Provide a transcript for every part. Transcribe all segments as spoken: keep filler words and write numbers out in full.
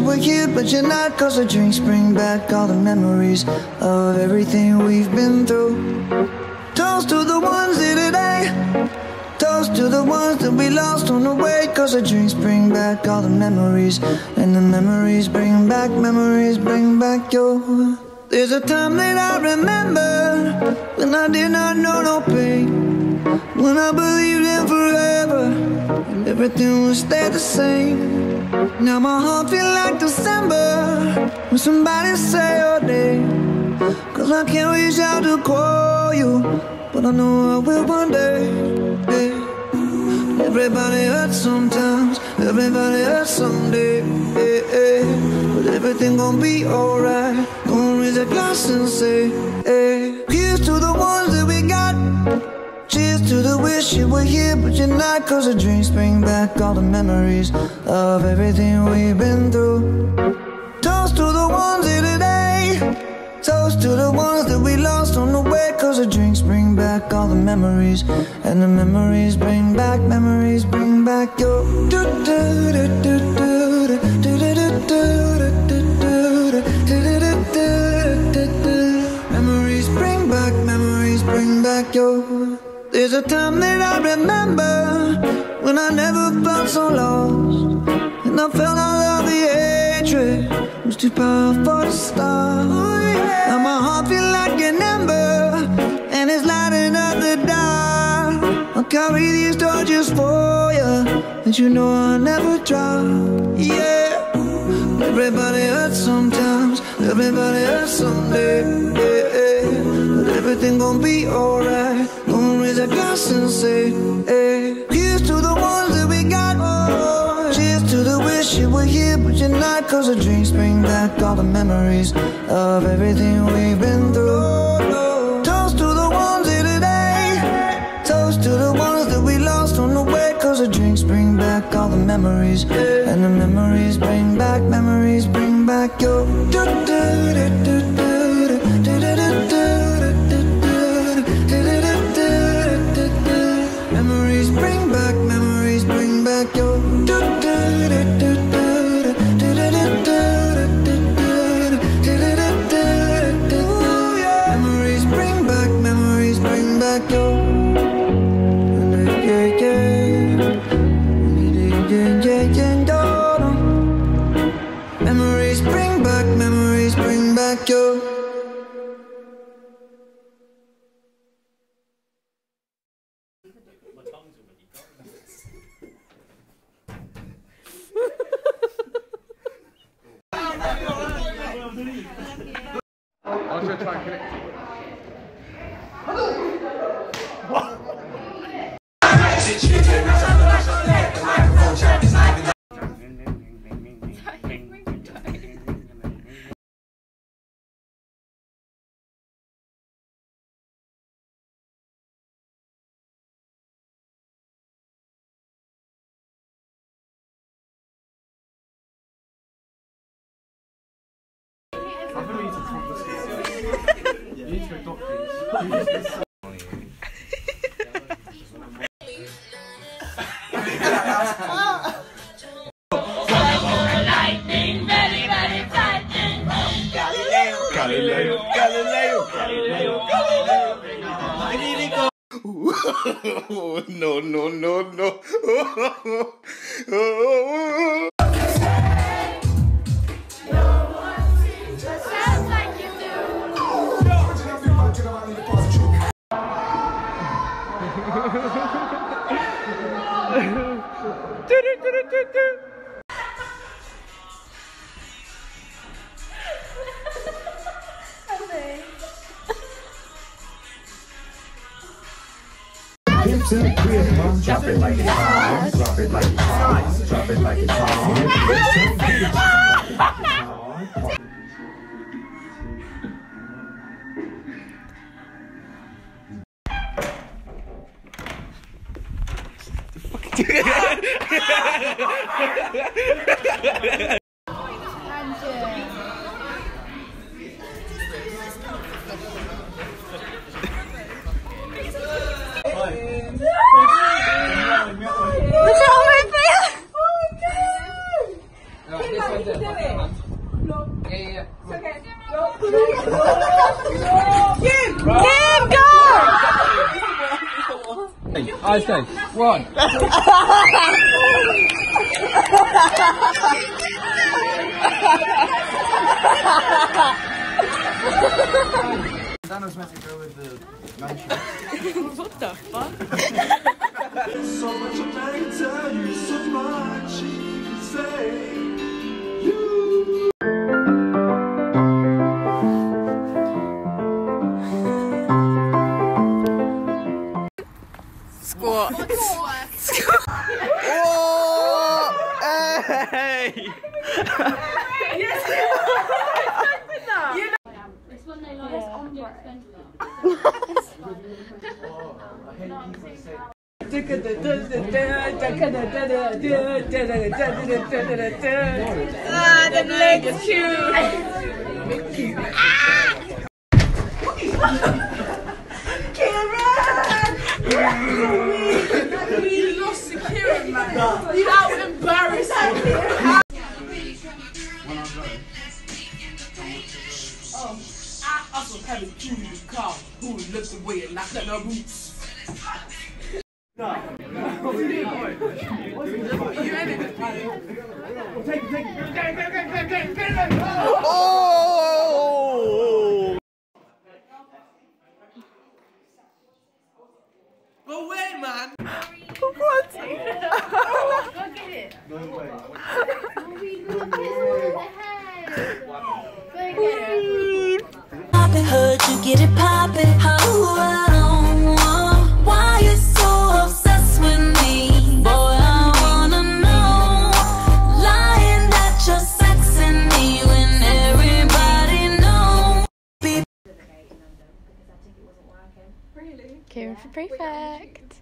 you were here, but you're not. Cause the drinks bring back all the memories of everything we've been through. Toast to the ones here today. Toast to the ones that we lost on the way. Cause the drinks bring back all the memories, and the memories bring back, memories bring back your. There's a time that I remember when I did not know no pain, when I believed in forever and everything would stay the same. Now my heart feel like December when somebody say your name. Cause I can't reach out to call you, but I know I will one day, yeah. Everybody hurts sometimes, everybody hurts someday, yeah, yeah. But everything gon' be alright. Gonna raise a glass and say, hey. Here's to the ones that we got. Cheers to the wish you were here, but you're not. Cause the drinks bring back all the memories of everything we've been through. Toast to the ones here today. Toast to the ones that we lost on the way. Cause the drinks bring back all the memories, and the memories bring back, memories bring back your. Memories bring back, memories bring back your. There's a time that I remember when I never felt so lost, and I felt all of the hatred was too powerful to stop. Now my heart feel like an ember, and it's lighting up the dark. I'll carry these torches for you, and you know I'll never drop. Yeah. Everybody hurts sometimes, everybody hurts someday, yeah, yeah. But everything gon' be alright. Gonna raise a glass and say, hey. Here's to the ones that we got. Oh, cheers to the wish you were here, but you're not. Cause the drinks bring back all the memories of everything we've been through. Toast to the ones here today. Toast to the ones that we lost on the way. Cause the drinks bring back all the memories, and the memories bring back, memories bring back your. Memories bring back, memories bring back your. Memories bring back, memories bring back your. Yeah, yeah. Yeah, yeah, yeah. Memories bring back, memories bring back your. I should try and connect it. I think we need to confiscate. You need to adopt these. Lightning, very, very frightening. Galileo, Galileo, Galileo, Galileo, Galileo. No, no, no, no. Drop it like it's hot. Drop it like it's hot. Drop it like it's hot. Look at all my face! Oh my god! I say one. Dan was meant to go with the mansion. What the fuck? So much better, you so much you say. You. Squat. Oh, hey! Yes, This one they like on Ah, the leg is cute. We lost Kieran, man. How embarrassing. Us will have it to the car. Who looks away and not let no boots. Oh! Go away, man. What? Go get it. No way. Heard you get it poppin'. Oh, oh, oh. Why you so obsessed with me? Boy, I wanna know. Lying that you're sexing me when everybody knows. Really? Kieran for prefect.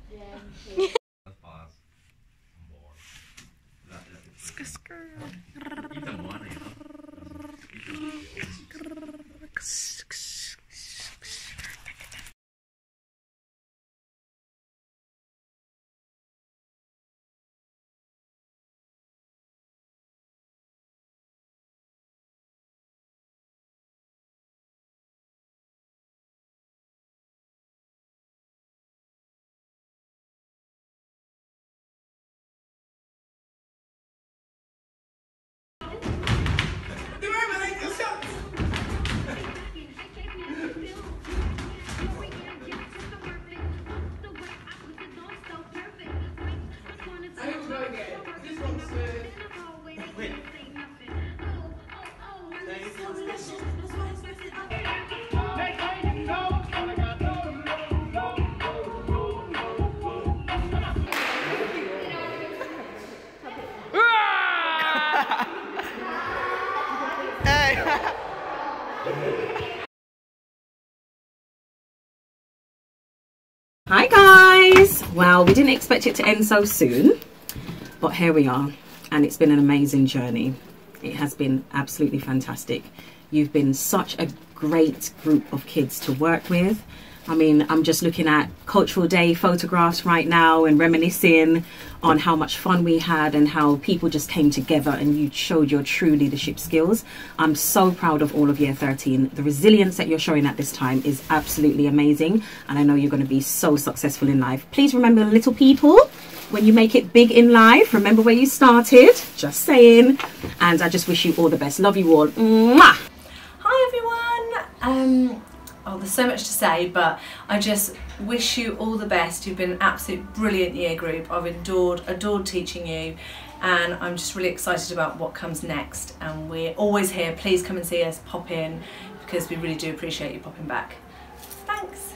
Hi guys! Well, we didn't expect it to end so soon, but here we are, and it's been an amazing journey. It has been absolutely fantastic. You've been such a great group of kids to work with. I mean, I'm just looking at Cultural Day photographs right now and reminiscing on how much fun we had and how people just came together and you showed your true leadership skills. I'm so proud of all of year thirteen. The resilience that you're showing at this time is absolutely amazing, and I know you're going to be so successful in life. Please remember, little people, when you make it big in life, remember where you started. Just saying. And I just wish you all the best. Love you all. Mwah! Hi everyone. Um, oh, there's so much to say, but I just wish you all the best. You've been an absolute brilliant year group. I've adored, adored teaching you, and I'm just really excited about what comes next. And we're always here. Please come and see us, pop in, because we really do appreciate you popping back. Thanks.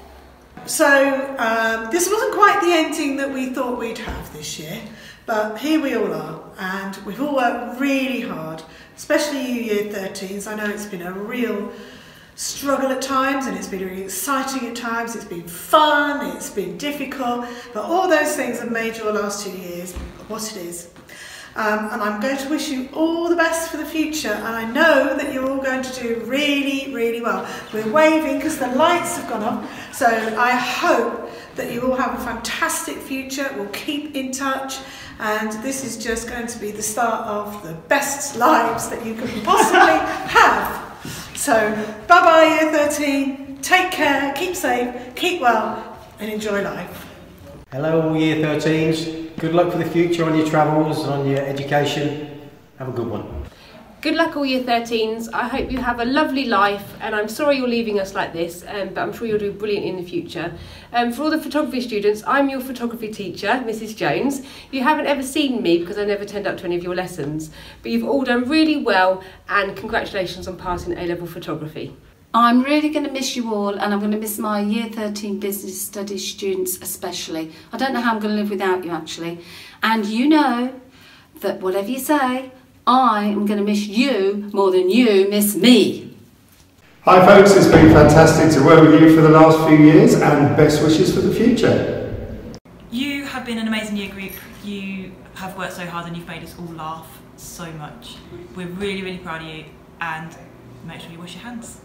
So um, this wasn't quite the ending that we thought we'd have this year, but here we all are, and we've all worked really hard, especially you year thirteens. I know it's been a real struggle at times, and it's been really exciting at times. It's been fun, it's been difficult, but all those things have made your last two years what it is. Um, and I'm going to wish you all the best for the future, and I know that you're all going to do really, really well. We're waving because the lights have gone off, so I hope that you all have a fantastic future. We'll keep in touch, and this is just going to be the start of the best lives that you could possibly have. So bye bye year thirteen, take care, keep safe, keep well and enjoy life. Hello all year thirteens, good luck for the future on your travels and on your education. Have a good one. Good luck all year thirteens. I hope you have a lovely life, and I'm sorry you're leaving us like this, um, but I'm sure you'll do brilliant in the future. Um, for all the photography students, I'm your photography teacher, Missus Jones. You haven't ever seen me because I never turned up to any of your lessons, but you've all done really well, and congratulations on passing A-level photography. I'm really going to miss you all, and I'm going to miss my year thirteen business studies students especially. I don't know how I'm going to live without you actually. And you know that whatever you say, I am going to miss you more than you miss me. Hi folks, it's been fantastic to work with you for the last few years, and best wishes for the future. You have been an amazing year group. You have worked so hard and you've made us all laugh so much. We're really, really proud of you, and make sure you wash your hands.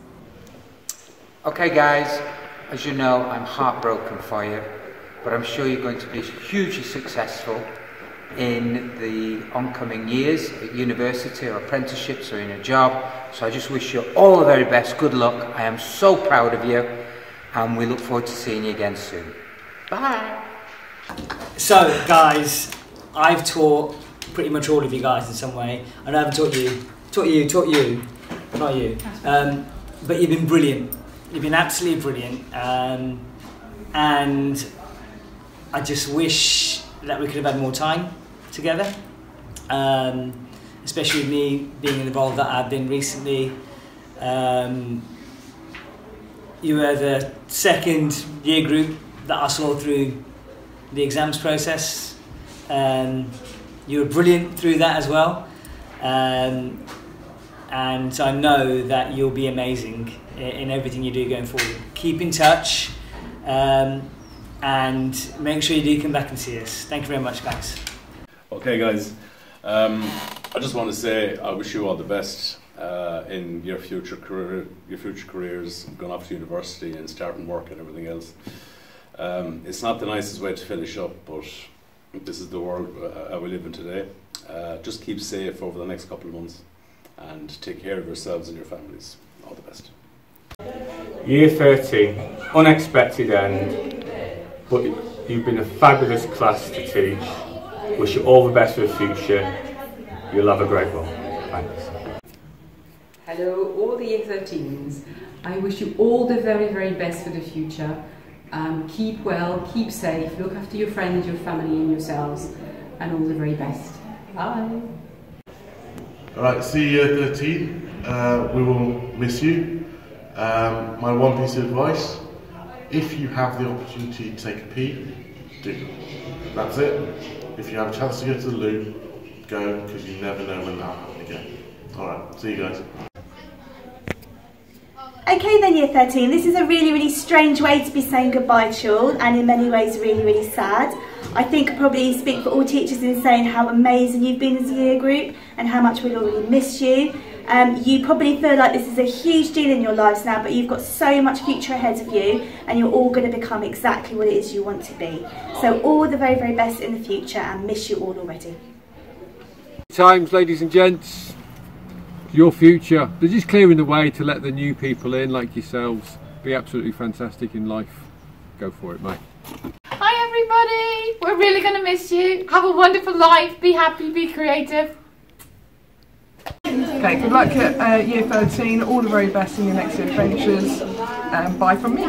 Okay guys, as you know, I'm heartbroken for you, but I'm sure you're going to be hugely successful in the oncoming years at university or apprenticeships or in a job. So I just wish you all the very best. Good luck. I am so proud of you, and we look forward to seeing you again soon. Bye. So guys, I've taught pretty much all of you guys in some way. I know I haven't taught you, taught you, taught you, not you, um, but you've been brilliant. You've been absolutely brilliant, um, and I just wish that we could have had more time together, um, especially with me being involved that I've been recently. Um, you were the second year group that I saw through the exams process. Um, you were brilliant through that as well, um, and I know that you'll be amazing in, in everything you do going forward. Keep in touch. Um, and make sure you do come back and see us. Thank you very much, guys. Okay guys, um, I just want to say I wish you all the best uh, in your future career, your future careers, going off to university and starting work and everything else. Um, it's not the nicest way to finish up, but this is the world uh, we live in today. Uh, just keep safe over the next couple of months and take care of yourselves and your families. All the best. Year thirteen, unexpected end, but you've been a fabulous class to teach. Wish you all the best for the future. You'll have a great one. Thanks. Hello, all the year thirteens. I wish you all the very, very best for the future. Um, keep well, keep safe, look after your friends, your family and yourselves, and all the very best. Bye. Alright, see you year thirteen. Uh, we will miss you. Um, my one piece of advice, if you have the opportunity to take a pee, do. That's it. If you have a chance to go to the loo, go, because you never know when that'll happen again. Alright, see you guys. Okay then year thirteen, this is a really really strange way to be saying goodbye to you all, and in many ways really really sad. I think I probably speak for all teachers in saying how amazing you've been as a year group and how much we'll all really miss you. Um, you probably feel like this is a huge deal in your lives now, but you've got so much future ahead of you, and you're all going to become exactly what it is you want to be. So all the very very best in the future, and miss you all already. Times, ladies and gents, your future. They're just clearing the way to let the new people in, like yourselves, be absolutely fantastic in life. Go for it, mate. Hi everybody, we're really going to miss you. Have a wonderful life, be happy, be creative. Okay, good luck at uh, year thirteen, all the very best in your next adventures, and bye from me.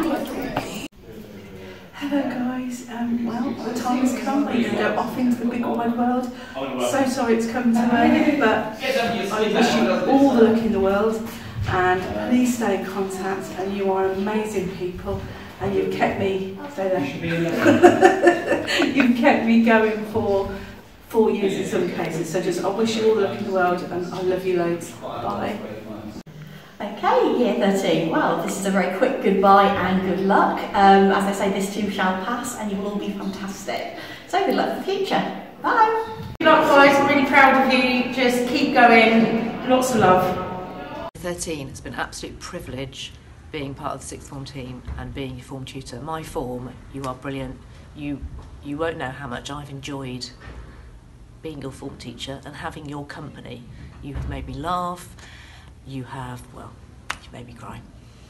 Hello guys, um, well the time has come, we're going to go off into the big wide world. So sorry it's come to an but I wish you all the luck in the world, and please stay in contact, and you are amazing people, and you've kept me, stay there. You've kept me going for four years in some cases, so just I wish you all the luck in the world, and I love you loads. Bye. Okay, year thirteen. Well, this is a very quick goodbye and good luck. Um, as I say, this too shall pass, and you will all be fantastic. So good luck for the future. Bye. Good luck guys, I'm really proud of you. Just keep going. Lots of love. thirteen, it's been an absolute privilege being part of the sixth form team and being your form tutor. My form, you are brilliant. You, you won't know how much I've enjoyed being your form teacher and having your company. You have made me laugh, you have, well, you made me cry.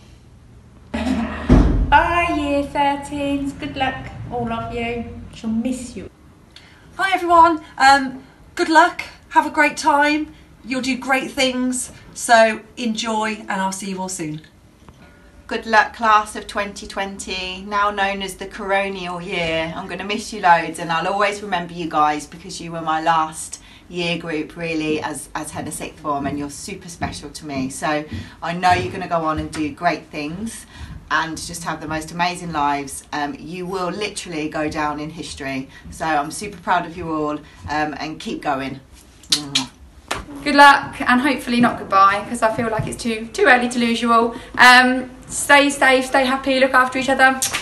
Bye Year thirteens, good luck all of you, shall miss you. Hi everyone, um, good luck, have a great time, you'll do great things, so enjoy and I'll see you all soon. Good luck class of twenty twenty, now known as the coronial year. I'm going to miss you loads and I'll always remember you guys because you were my last year group really as, as head of sixth form, and you're super special to me. So I know you're going to go on and do great things and just have the most amazing lives. Um, you will literally go down in history. So I'm super proud of you all, um, and keep going. Good luck, and hopefully not goodbye, because I feel like it's too too early to lose you all. Um, stay safe, stay happy, look after each other.